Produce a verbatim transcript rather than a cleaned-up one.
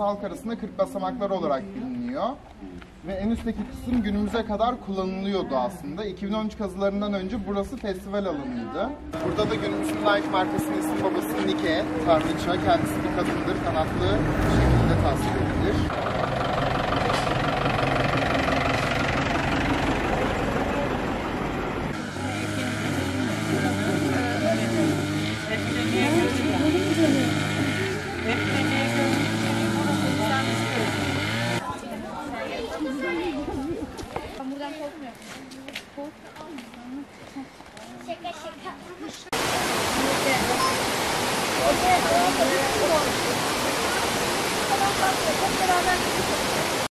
halk arasında kırk basamaklar olarak biliniyor. Ve en üstteki kısım günümüze kadar kullanılıyordu aslında. iki bin on üç kazılarından önce burası festival alanıydı. Burada da günümüzün Nike markasının isim babası Nike, tanrıça. Kendisi bir kadındır, kanatlı şekilde tasvir edilir. Ben buradan korkmuyorum. Kork. Şaka şaka. Hep beraber